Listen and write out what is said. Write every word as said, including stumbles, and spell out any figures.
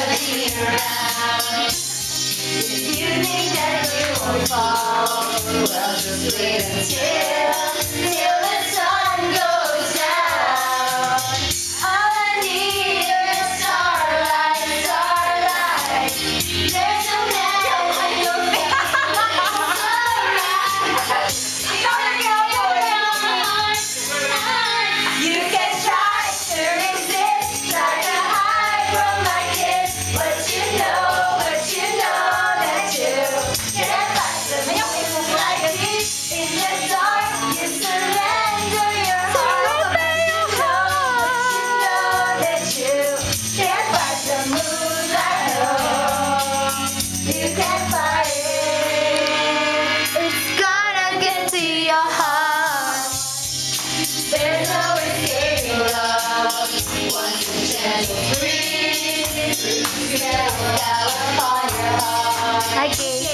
gravity around. If you think that you won't fall, well, just wait until, till the sun goes down. All I need is starlight, starlight. There's a man in your face, it's alright. You can try to resist, try to hide from my kiss, but you know, but you know that you can't fight the music like a thief. In the dark, you surrender your heart, but you know, but you know that you can't fight the moves I know. You can't fight it. It's gonna get to your heart. There's no escaping love. Once the gentle breeze, you never down upon your heart. Hi, Kate.